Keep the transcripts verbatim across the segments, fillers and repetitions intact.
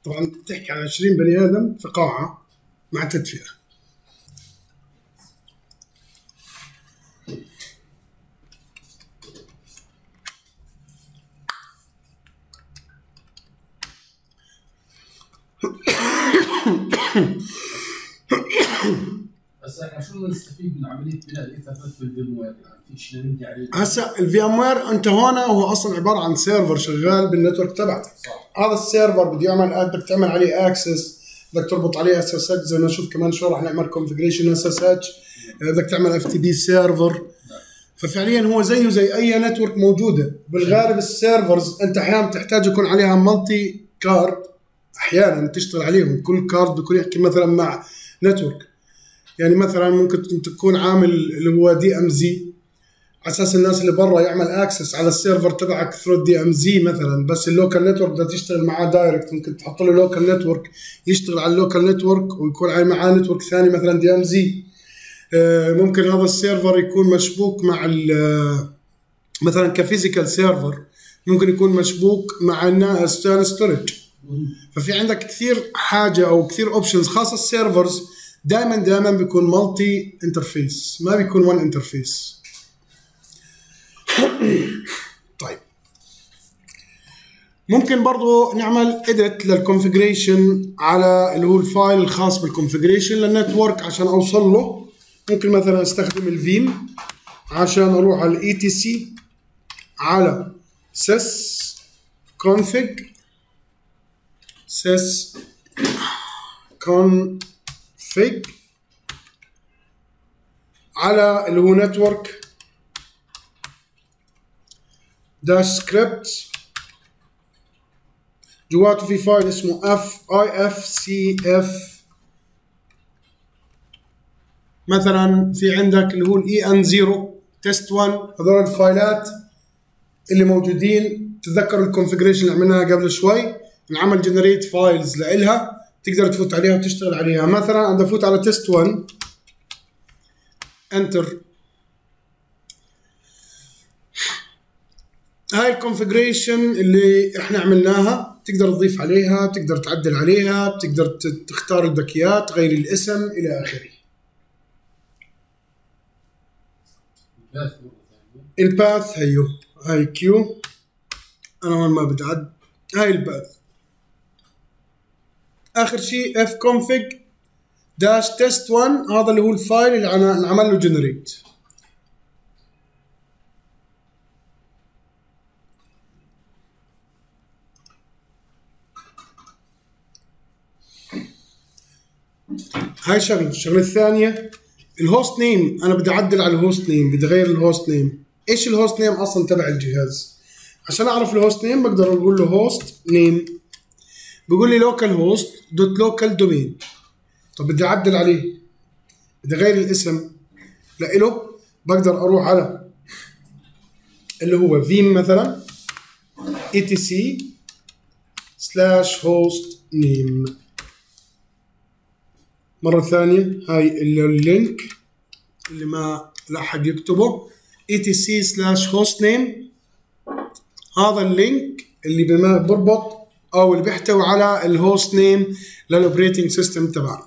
طبعا تحكي عن عشرين بني ادم في قاعه مع تدفئه. هسه احنا شو نستفيد من عمليه بناء الاثافات بالفيم وير؟ يعني في شيء نبني عليه. هسه الفي ام وير انت هون هو اصلا عباره عن سيرفر شغال بالنتورك تبعتك. هذا السيرفر بده يعمل بدك تعمل عليه اكسس، بدك تربط عليه اس اس اتش زي ما نشوف كمان شو راح نعمل كونفجريشن اس اس اتش، بدك تعمل اف تي بي سيرفر. ففعليا هو زيه زي اي نتورك موجوده. بالغالب السيرفرز انت احيانا بتحتاج يكون عليها مالتي كارد، احيانا تشتغل عليهم كل كارد بيكون يحكي مثلا مع نتورك. يعني مثلا ممكن تكون عامل اللي هو دي ام زي على اساس الناس اللي برا يعمل اكسس على السيرفر تبعك ثرو دي ام زي مثلا، بس اللوكال نتورك بدها تشتغل معاه دايركت. ممكن تحط له لوكال نتورك يشتغل على اللوكال نتورك ويكون معاه نتورك ثاني مثلا دي ام زي. ممكن هذا السيرفر يكون مشبوك مع مثلا كفيزيكال سيرفر، ممكن يكون مشبوك مع الناس ستورج. ففي عندك كثير حاجه او كثير اوبشنز. خاصه السيرفرز دائما دائما بيكون مالتي انترفيس، ما بيكون وان انترفيس. طيب ممكن برضو نعمل edit للconfiguration على اللي هو الفايل الخاص بالconfiguration للنتورك عشان اوصل له. ممكن مثلا استخدم الفيم عشان اروح على الاي تي سي على sys config sys config على اللي هو نتورك داش سكريبت، جواته في فايل اسمه اف اي اف سي اف. مثلا في عندك اللي هو الاي ان صفر تيست واحد، هذول الفايلات اللي موجودين. تتذكروا الكونفجريشن اللي عملناها قبل شوي، نعمل جنريت فايلز لإلها تقدر تفوت عليها وتشتغل عليها. مثلا انا بفوت على تيست واحد، انتر. هاي الكونفجريشن اللي احنا عملناها، تقدر تضيف عليها، بتقدر تعدل عليها، بتقدر تختار الباكيات، تغير الاسم الى اخره. الباث هيو هاي كيو، انا هون ما بدي اعد. هاي الباث. اخر شيء اف config داش تيست واحد، هذا اللي هو الفايل اللي انا عمل له جنريت. هاي شغله. الشغله الثانيه الهوست نيم، انا بدي اعدل على الهوست نيم، بدي اغير الهوست نيم. ايش الهوست نيم اصلا تبع الجهاز؟ عشان اعرف الهوست نيم بقدر اقول له هوست نيم، بيقول لي لوكال هوست دوت لوكال دومين. طب بدي اعدل عليه، بدي اغير الاسم لإله، بقدر اروح على اللي هو فيم مثلا اي تي سي سلاش هوست نيم. مرة ثانية هاي اللينك اللي ما لحق يكتبه اي تي سي سلاش هوست نيم، هذا اللينك اللي بما بربط او اللي بيحتوي على الهوست نيم للاوبريتنج سيستم تبعنا.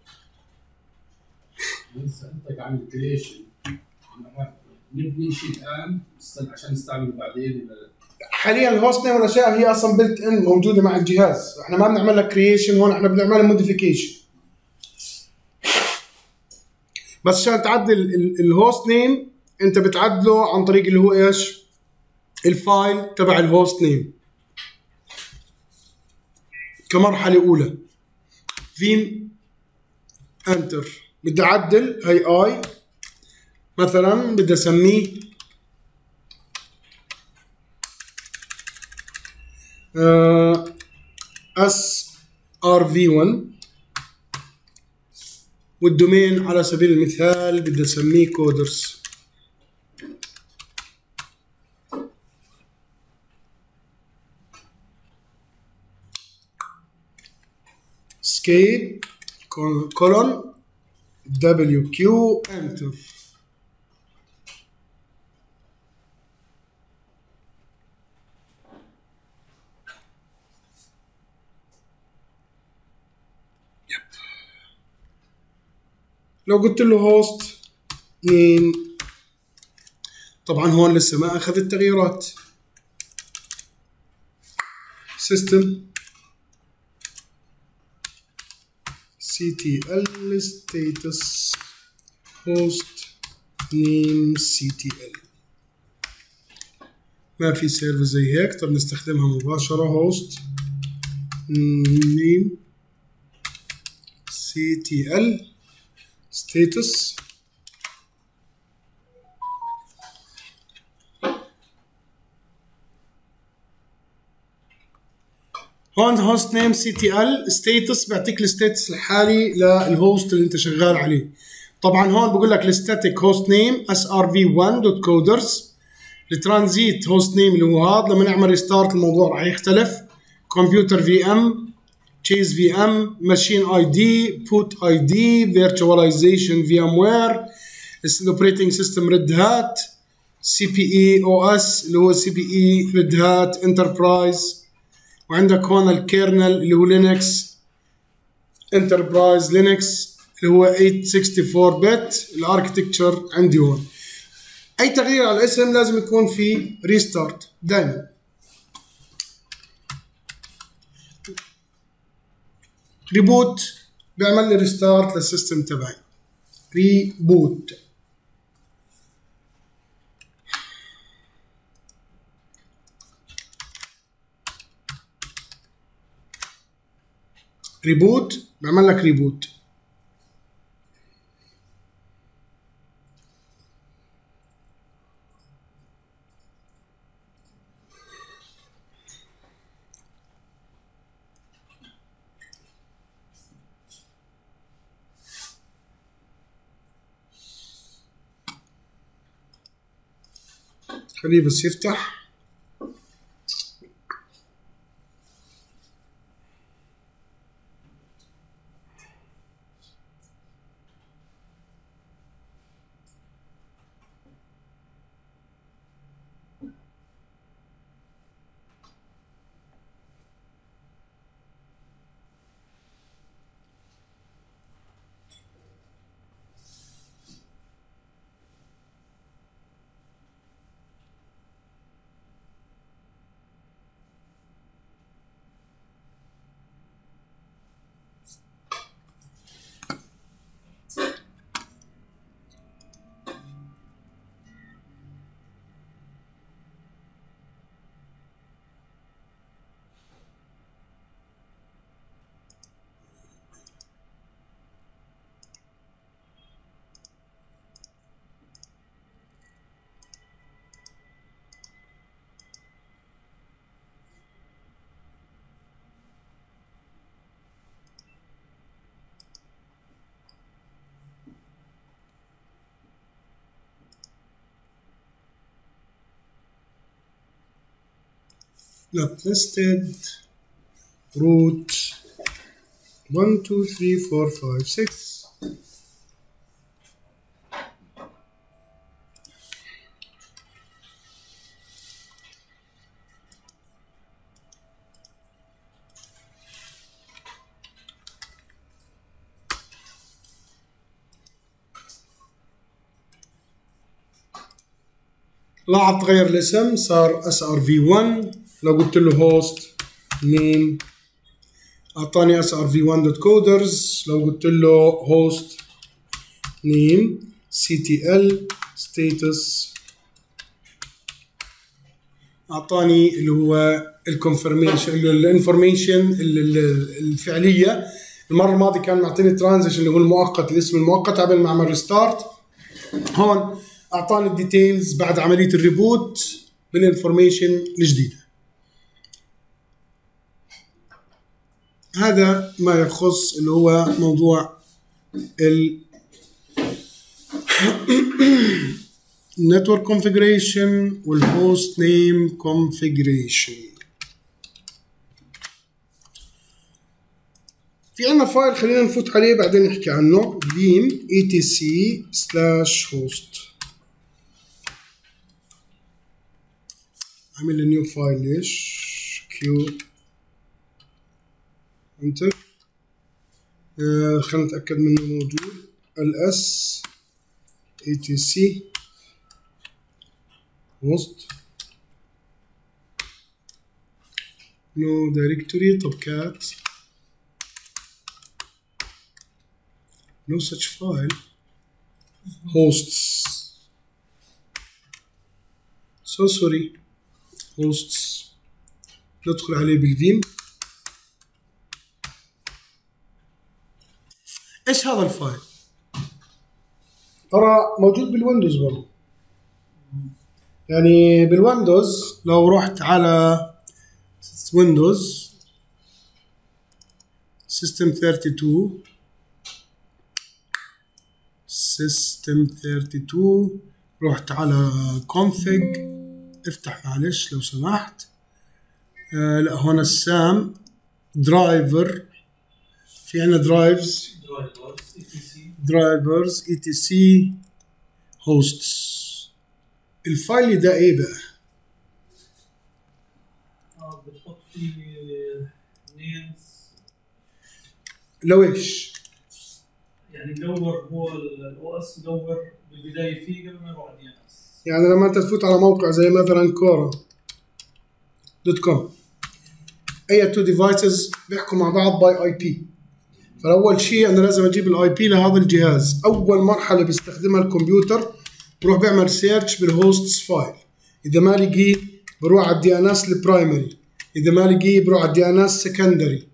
سألتك عن الكريشن، نبني شيء الان عشان نستعمله بعدين؟ حاليا الهوست نيم والاشياء هي اصلا بلت ان موجوده مع الجهاز، احنا ما بنعمل لها كرييشن هون، احنا بنعمل لها موديفيكيشن. بس عشان تعدل الهوست نيم انت بتعدله عن طريق اللي هو ايش؟ الفايل تبع الهوست نيم كمرحله اولى. فيم انتر، بدي اعدل هاي اي مثلا بدي اسميه اس ار في واحد، والدومين على سبيل المثال بدي اسميه كودرز. اسكيب كولون دبليو كيو انتر. لو قلت له هوست نيم، طبعا هون لسه ما اخذ التغييرات. سيستم سي تي ال ستاتس هوست نيم سي تي ال. ما في سيرفر زي هيك، طب نستخدمها مباشرة. هوست نيم سي تي ال ستاتس. هون هوست نيم سي تي ال ستاتس بيعطيك الستاتس الحالي للهوست اللي انت شغال عليه. طبعا هون بقول لك الستاتيك هوست نيم اس ار في واحد دوت كودرز. الترانزيت هوست نيم اللي هو هذا، لما نعمل ريستارت الموضوع راح يختلف. كمبيوتر في ام، تشيز في ام، ماشين اي دي، بوت اي دي، فيرتشواليزيشن في ام وير، الاوبريتنج سيستم ريد هات، سي بي اي او اس اللي هو سي بي اي ريد هات انتربرايز، وعندك هون الكيرنل اللي هو لينكس انتربرايز لينكس اللي هو ثمانمية وستة وستين بت. الاركتكتشر عندي هون. اي تغيير على الاسم لازم يكون في ريستارت دائما. ريبوت بيعمل لي ريستارت للسيستم تبعي. ريبوت ريبوت بيعمل لك ريبوت. خليه بس يفتح. Listed root one two three four five six. لاحظ تغير الاسم صار اس ار في واحد. لو قلت له هوست نيم اعطاني اس ار في واحد دوت كودرز. لو قلت له هوست نيم سي تي ال ستاتس اعطاني اللي هو الكونفرميشن الانفورميشن الفعليه. المره الماضيه كان معطيني ترانزيشن اللي هو المؤقت، الاسم المؤقت قبل ما اعمل ريستارت. هون اعطاني الديتيلز بعد عمليه الريبوت بالانفورميشن الجديده. هذا ما يخص اللي هو موضوع ال network configuration والhost name configuration. في عنا فايل خلينا نفوت عليه بعدين نحكي عنه. veeam etc slash host. عمل لي نيو فايل. ليش؟ q انتر آه خلينا نتأكد منه موجود. ls etc host no directory. طب cat no such file. hosts so sorry hosts. ندخل عليه بالفيم. ايش هذا الفايل؟ ترى موجود بالويندوز برضه. يعني بالويندوز لو رحت على ويندوز سيستم ثلاثة وثلاثين سيستم ثلاثة وثلاثين رحت على config. افتح معلش لو سمحت. آه لا هون السام درايفر. في عنا درايفز درايفرز اي تي سي هوستس. الفايل ده ايه بقى؟ اه بتحط فيه نيمز. لو ايش؟ يعني دور هو الاو اس دور بالبدايه فيه قبل ما يروح على الدي ان اس. يعني لما انت تفوت على موقع زي مثلا كورا دوت كوم اي تو ديفايسز بيحكوا مع بعض باي اي بي. فاول شيء انا لازم اجيب الاي بي لهذا الجهاز. اول مرحله بيستخدمها الكمبيوتر بروح بيعمل سيرش بالهوستس فايل. اذا ما لقيه بروح على الدي ان اس البرايمري. اذا ما لقيه بروح على الدي ان اس سكندري.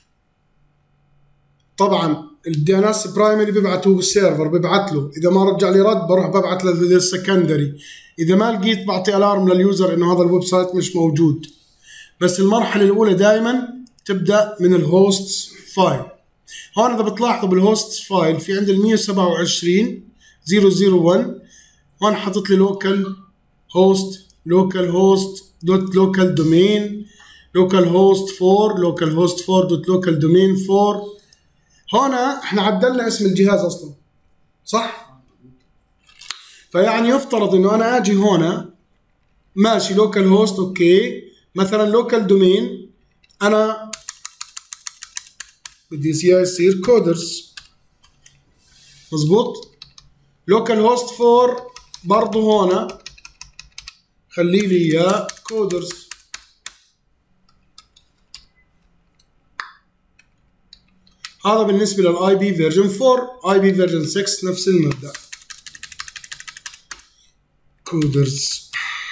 طبعا الدي ان اس برايمري بيبعته السيرفر بيبعت له. اذا ما رجع لي رد بروح ببعت للسكندري. اذا ما لقيت بعطي الارم لليوزر انه هذا الويب سايت مش موجود. بس المرحله الاولى دائما تبدا من الهوستس فايل. هون اذا بتلاحظوا بالهوستس فايل في عند ال مية وسبعة وعشرين صفر صفر واحد. هون حاطط لي لوكال هوست لوكال هوست دوت لوكال دومين لوكال هوست أربعة لوكال هوست أربعة دوت لوكال دومين أربعة. هون احنا عدلنا اسم الجهاز اصلا صح؟ فيعني يفترض انه انا اجي هون ماشي لوكال هوست اوكي مثلا لوكال دومين انا بدي يصير كودرز مظبوط. لوكال هوست أربعة برضه هون خلي لي اياه كودرز. هذا بالنسبه للاي بي فيرجن أربعة. اي بي فيرجن ستة نفس المبدا كودرز.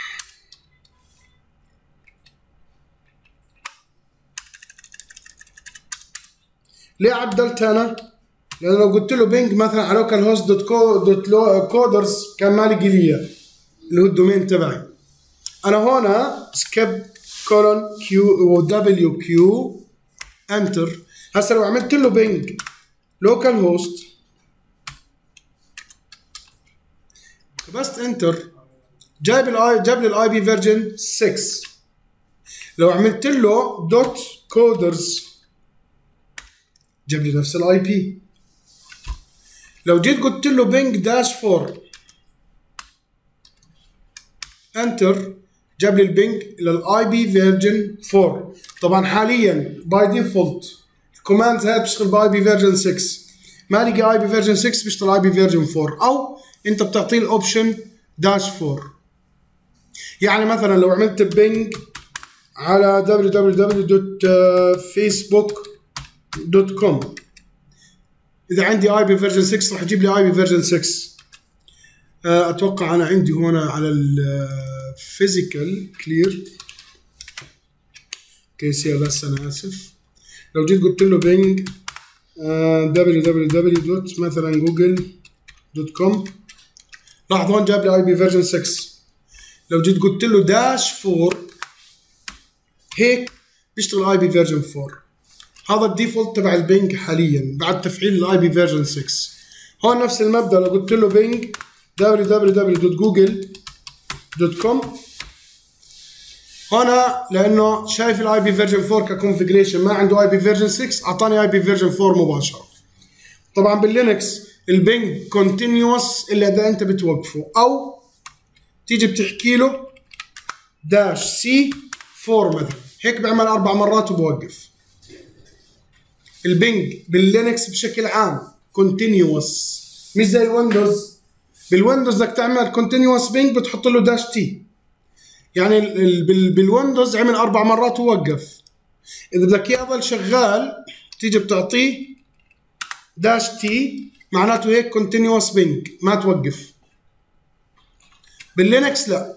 ليه عدلت انا؟ لانه لو قلت له بينج مثلا على لوكال هوست دوت كو دوت كودرز كان ما لقي لي اللي هو الدومين تبعي. انا هنا سكيب كولون كيو ودبليو كيو انتر. هسه لو عملت له بينج لوكال هوست بس انتر جايب الاي جاب لي الاي بي فيرجن ستة. لو عملت له دوت كودرز جاب لي نفس الاي بي. لو جيت قلت له بينج داش أربعة انتر جاب لي البينج للاي بي فيرجن أربعة. طبعا حاليا باي ديفولت الكوماند هاي بتشتغل باي بي فيرجن ستة. ما لقي اي بي فيرجن ستة بيشتغل اي بي فيرجن أربعة او انت بتعطيه الاوبشن داش أربعة. يعني مثلا لو عملت بينج على دبليو دبليو دبليو دوت فيسبوك دوت كوم اذا عندي اي بي فيرجن ستة راح يجيب لي اي بي فيرجن ستة. اتوقع انا عندي هنا على الفيزيكال كلير كيسي بس انا اسف. لو جيت قلت له بينج دبليو دبليو دبليو دوت مثلا جوجل دوت كوم لاحظ هون جاب لي اي بي فيرجن ستة. لو جيت قلت له داش أربعة هيك بيشتغل اي بي فيرجن أربعة. هذا الديفولت تبع البينج حاليا بعد تفعيل الاي بي فيرجن ستة. هون نفس المبدا لو قلت له بينج دبليو دبليو دبليو دوت جوجل دوت كوم هنا لانه شايف الاي بي فيرجن أربعة ككونفجريشن ما عنده اي بي فيرجن ستة اعطاني اي بي فيرجن أربعة مباشره. طبعا باللينكس البينج كونتينيوس الا اذا انت بتوقفه او تيجي بتحكي له داش سي أربعة مثلا هيك بعمل اربع مرات وبوقف. البنج باللينكس بشكل عام كونتينيوس، مش زي الويندوز. بالويندوز بدك تعمل كونتينيوس بنج بتحط له داش تي، يعني بالويندوز عمل اربع مرات ووقف. اذا بدك اياه يضل شغال تيجي بتعطيه داش تي، معناته هيك كونتينيوس بنج ما توقف. باللينكس لا،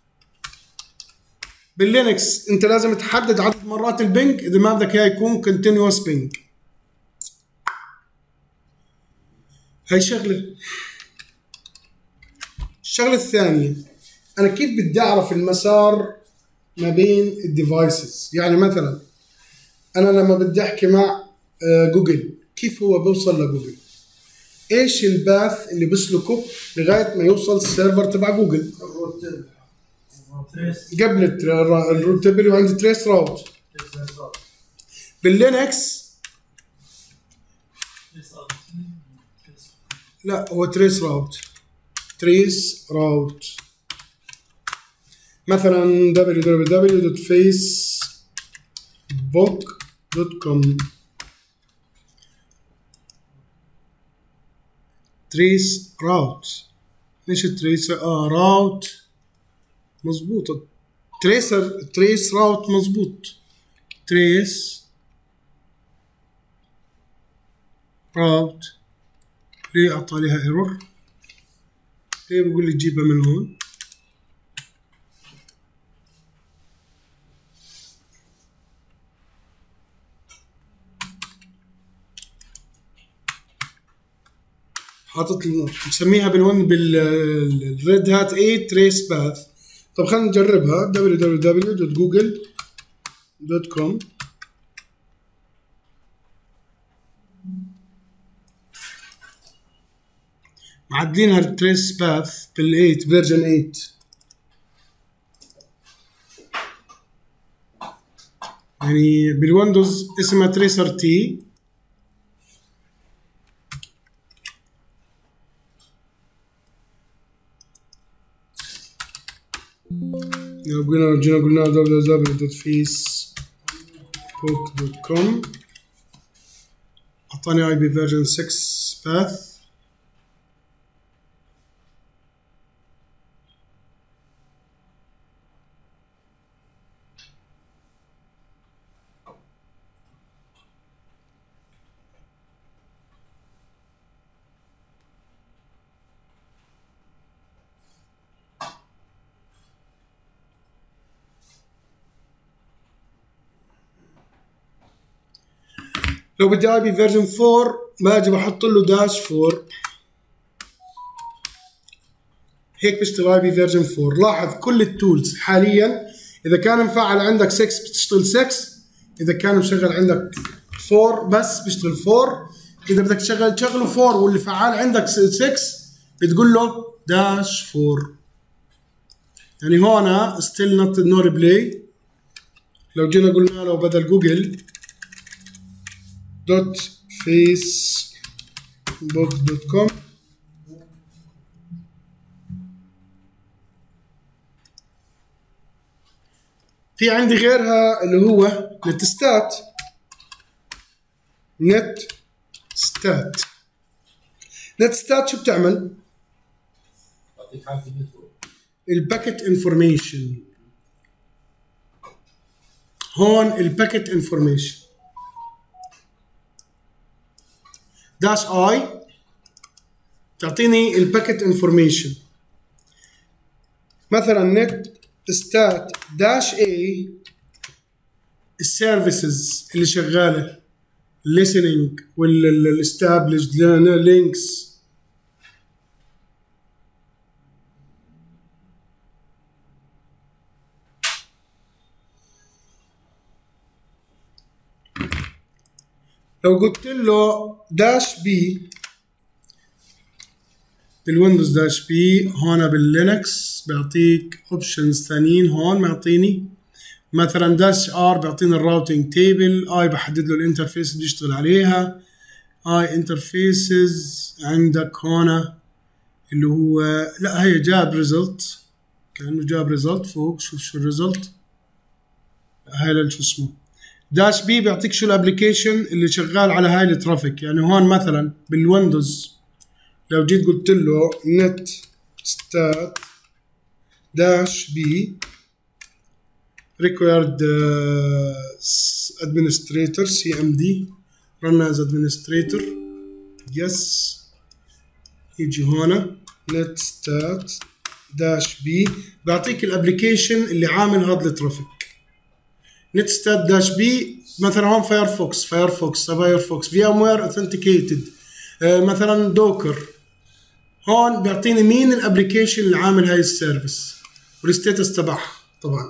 باللينكس انت لازم تحدد عدد مرات البنج اذا ما بدك اياه يكون كونتينيوس بنج. هاي شغله. الشغله الثانيه، انا كيف بدي اعرف المسار ما بين الديفايسز؟ يعني مثلا انا لما بدي احكي مع جوجل كيف هو بيوصل لجوجل؟ ايش الباث اللي بسلكه لغايه ما يوصل السيرفر تبع جوجل؟ قبل الروت تيبل وعندي تريس راوت. باللينكس لا، هو تريس راوت. تريس راوت مثلا دبليو دبليو دبليو دوت فيسبوك دوت كوم. تريس راوت. ليش التريس اه راوت مظبوطة. تريسر تريس راوت مظبوط. تريس راوت. ليه اعطى لها ايرور؟ ليه بقول لي تجيبها من هون؟ حاطط مسميها بالون بالريد هات ثمانية تريس باث. طب خلينا نجربها. دبليو دبليو دبليو دوت جوجل دوت كوم. معدلينها التريس باث بال ثمانية فيرجن ثمانية. يعني بالويندوز اسمها تريسر تي. لو قلنا جينا قلنا دبليو دبليو دوت فيسبوك دوت كوم اعطاني اي بي فيرجن ستة باث. لو بدي اي بي فيرجن أربعة باجي بحط له داش أربعة. هيك بيشتغل اي بي فيرجن أربعة. لاحظ كل التولز حاليا اذا كان مفعل عندك ستة بتشتغل ستة، اذا كان مشغل عندك أربعة بس بيشتغل أربعة، اذا بدك تشغل تشغله أربعة واللي فعال عندك ستة بتقول له داش أربعة. يعني هون ستيل نوت نو ريبلاي. لو جينا قلنا له بدل جوجل دوت فيسبوك دوت كوم في عندي غيرها اللي هو نت ستات. نت ستات نت ستات شو بتعمل؟ الباكيت انفورميشن. هون الباكيت انفورميشن داش اي تعطيني الباكيت انفورميشن. مثلا نت ستات داش اي السيرفيسز اللي شغاله listening والاستابلشد لينكس. لو قلت له داش بي بالويندوز داش بي هون باللينكس بيعطيك اوبشنز ثانيين. هون معطيني مثلا داش ار بيعطيني الراوتينج تيبل. اي بحدد له الانترفيس اللي يشتغل عليها. اي انترفيسز عندك هون اللي هو لا هي جاب ريزلت كانه جاب ريزلت فوق. شوف شو الريزلت. هاي شو اسمه داش بي بيعطيك شو الابلكيشن اللي شغال على هاي الترافيك. يعني هون مثلا بالويندوز لو جيت قلت له نت ستات داش بي required uh, administrator C M D run as administrator yes يجي هنا نت ستات داش بي بعطيك الابلكيشن اللي عامل هذا الترافيك. نت ستات داش بي مثلا هون فايرفوكس فايرفوكس فايرفوكس في ام وير اوثنتيكيتد مثلا دوكر. هون بيعطيني مين الابلكيشن اللي عامل هاي السيرفيس والستاتس تبعها طبعا.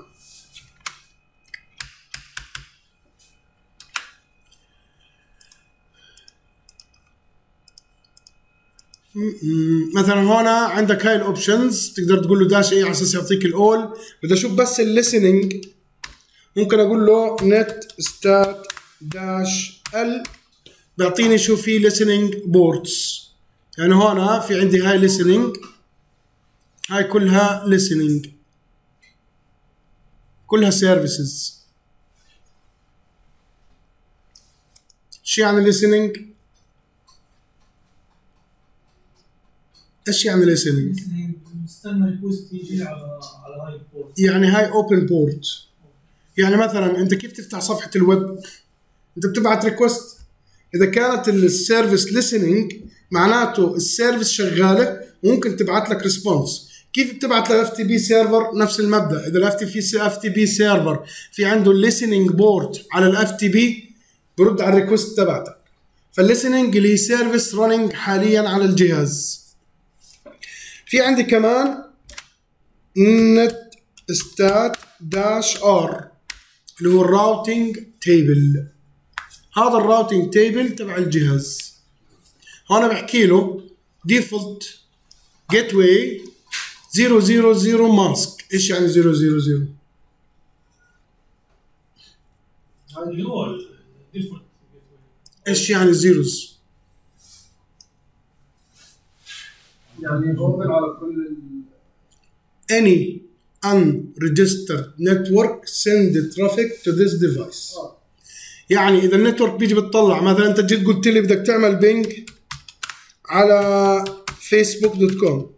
مثلا هون عندك هاي الاوبشنز تقدر تقول له داش ايه على اساس يعطيك الاول. بدي اشوف بس الليسننج ممكن اقول له نت ستات داش ال بيعطيني شو في listening بورتس. يعني هون في عندي هاي listening هاي كلها listening كلها services. شو يعني listening؟ ايش يعني listening؟ مستنى ريكوست يجي على على هاي البورت. يعني هاي open port. يعني مثلا انت كيف تفتح صفحة الويب؟ انت بتبعت ريكوست. اذا كانت السيرفيس listening معناته السيرفيس شغالة وممكن تبعت لك ريسبونس. كيف بتبعت ل إف تي بي سيرفر؟ نفس المبدأ. اذا ال إف تي بي سيرفر في عنده listening بورت على ال إف تي بي برد على الريكوست تبعتك. فالlistening اللي هي سيرفيس رننج حاليا على الجهاز. في عندي كمان نت ستات داش ار اللي هو الراوتينج تيبل. هذا الراوتينج تيبل تبع الجهاز. هون بحكي له ديفولت جيت واي زيرو زيرو زيرو ماسك. ايش يعني زيرو زيرو زيرو؟ اللي هو الديفولت. ايش يعني زيروز؟ يعني اوبن على كل any unregistered network send traffic to this device. آه. يعني اذا النتورك بيجي بتطلع مثلا انت جيت قلت لي بدك تعمل بينج على فيسبوك دوت كوم.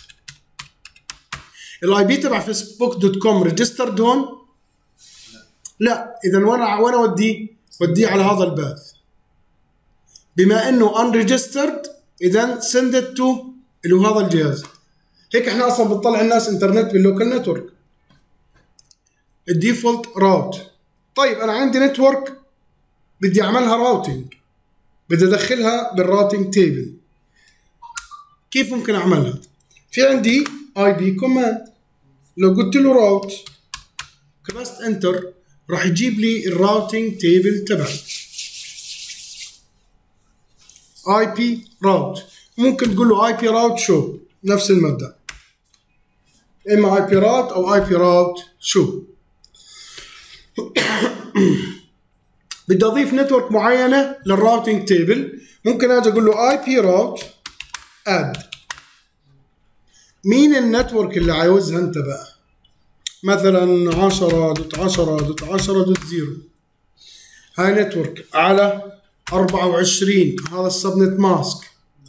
الاي بي تبع فيسبوك دوت كوم ريجسترد هون؟ لا. اذا وانا وانا وديه وديه على هذا الباث. بما انه unregistered اذا send it to اللي هو هذا الجهاز. هيك احنا اصلا بنطلع الناس انترنت باللوكال نتورك. الديفولت راوت. طيب انا عندي نتورك بدي اعملها راوتينج بدي ادخلها بالراوتينج تيبل. كيف ممكن اعملها؟ في عندي اي بي كوماند. لو قلت له راوت كبست انتر راح يجيب لي الراوتينج تيبل تبعي. اي بي راوت. ممكن تقول له اي بي راوت شو نفس المبدأ. اما اي بي راوت او اي بي راوت شو. بدي اضيف نتورك معينه للراوتينج تيبل. ممكن اجي اقول له اي بي راوت اد. مين النتورك اللي عاوزها انت بقى؟ مثلا عشرة دوت عشرة دوت عشرة دوت صفر. هاي نتورك على أربعة وعشرين. هذا السبنت ماسك.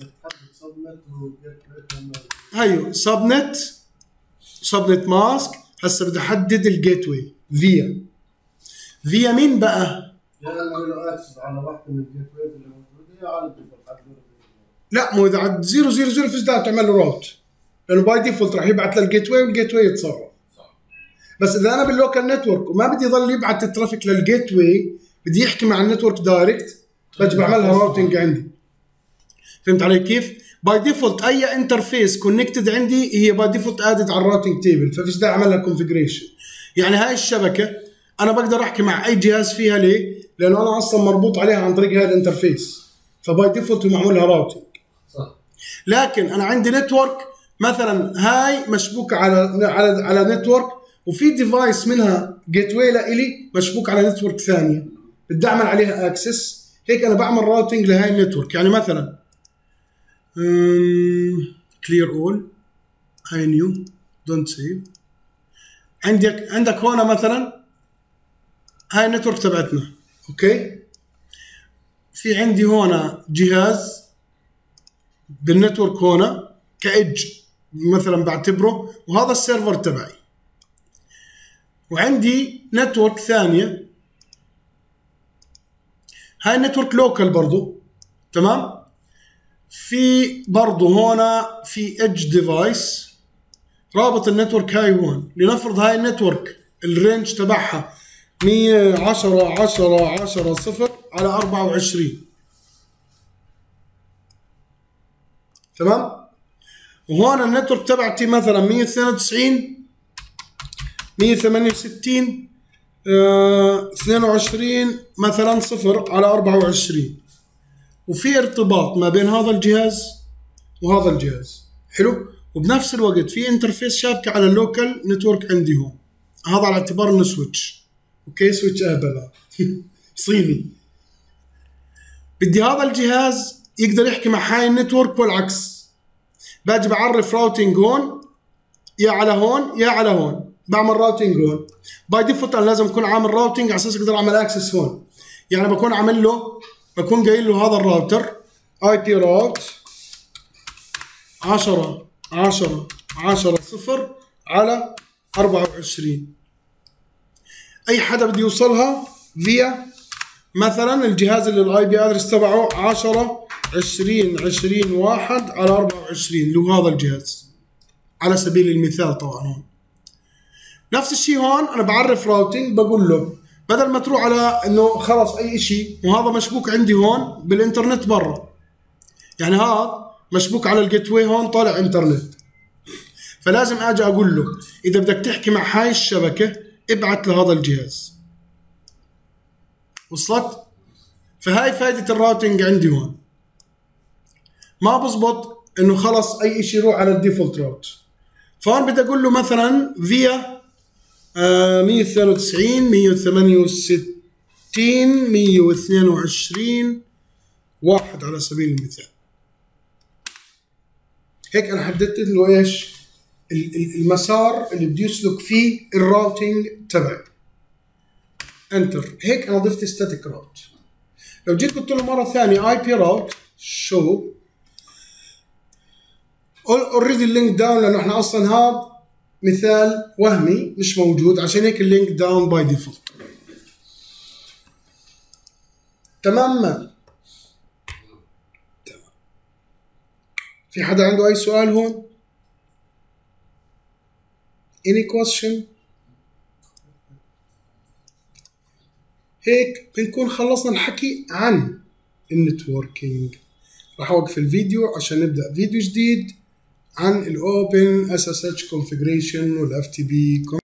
هيو سبنت سبنت ماسك. هسه بدي احدد الجيت واي فيا فيا مين بقى؟ على واحده من الجيت واي اللي موجوده على الديفولت. لا مو اذا عاد صفر صفر صفر فيش داعي تعمل له راوت لانه باي ديفولت راح يبعث للجيت واي والجيت واي يتصرف. بس اذا انا باللوكال نتورك وما بدي يضل يبعث الترافيك للجيت واي بدي يحكي مع النتورك دايركت بجي بعملها راوتنج عندي. فهمت علي كيف؟ باي ديفولت اي انترفيس كونكتد عندي هي باي ديفولت ادد على الراوتنج تيبل ففيش داعي اعمل لها كونفيجريشن. يعني هاي الشبكه انا بقدر احكي مع اي جهاز فيها. ليه؟ لانه انا اصلا مربوط عليها عن طريق هاي الانترفيس فباي ديفولت معمول لها راوتنج. صح. لكن انا عندي نتورك مثلا هاي مشبوكه على على على نتورك وفي ديفايس منها جيت واي لإلي مشبوك على نتورك ثانيه بدي اعمل عليها اكسس. هيك انا بعمل راوتنج لهاي النتورك. يعني مثلا كلير اول هاي نيو دونت سيف. عندك عندك هون مثلا هاي النتورك تبعتنا اوكي. في عندي هنا جهاز بالنتورك هنا كإدج مثلا بعتبره، وهذا السيرفر تبعي. وعندي نتورك ثانية، هاي النتورك لوكال برضو، تمام. في برضو هنا في إدج ديفايس رابط النتورك هاي هون. لنفرض هاي النتورك الرينج تبعها مية عشرة عشرة عشرة صفر على أربعة وعشرين، تمام. وهون النتورك تبعتي مثلا مية واثنين وتسعين مية وثمانية وستين اه اثنين وعشرين مثلا صفر على أربعة وعشرين، وفي ارتباط ما بين هذا الجهاز وهذا الجهاز. حلو. وبنفس الوقت في انترفيس شابكة على اللوكال نتورك عندي هون، هذا على اعتبار انه سويتش. اوكي، سويتش اهبل صيني. بدي هذا الجهاز يقدر يحكي مع هاي النتورك والعكس. باجي بعرف راوتينج هون، يا على هون يا على هون، بعمل راوتينج هون. باي ديفولت انا لازم اكون عامل راوتينج على اساس اقدر اعمل اكسس هون. يعني بكون عامل له، بكون قايل له هذا الراوتر اي بي راوت عشرة عشرة عشرة صفر على أربعة وعشرين. اي حدا بده يوصلها فيا مثلا الجهاز اللي الاي بي ادرس تبعه عشرة عشرين عشرين واحد على أربعة وعشرين، اللي هو هذا الجهاز على سبيل المثال. طبعا هون نفس الشيء، هون انا بعرف راوتينج، بقول له بدل ما تروح على انه خلص اي شيء، وهذا مشبوك عندي هون بالانترنت برا، يعني هذا مشبوك على الجيت واي هون طالع انترنت، فلازم اجي اقول له اذا بدك تحكي مع هاي الشبكه ابعت لهذا الجهاز. وصلت؟ فهاي فائده الراوتينج عندي هون. ما بزبط انه خلص اي شيء يروح على الديفولت راوت. فهون بدي اقول له مثلا فيا مية واثنين وتسعين مية وثمانية وستين مية واثنين وعشرين واحد على سبيل المثال. هيك انا حددت له ايش المسار اللي بده يسلك فيه الراوتينج تبعي. انتر. هيك انا ضفت ستاتيك راوت. لو جيت قلت له مره ثانيه اي بي راوت شو اوريدي اللينك داون، لانه احنا اصلا هذا مثال وهمي مش موجود، عشان هيك اللينك داون باي ديفولت. تمام. تمام. في حدا عنده اي سؤال هون؟ any question؟ هيك بنكون خلصنا الحكي عن النتوركينج. راح اوقف الفيديو عشان نبدا فيديو جديد عن الاوبن اس اس اتش configuration والاف تي بي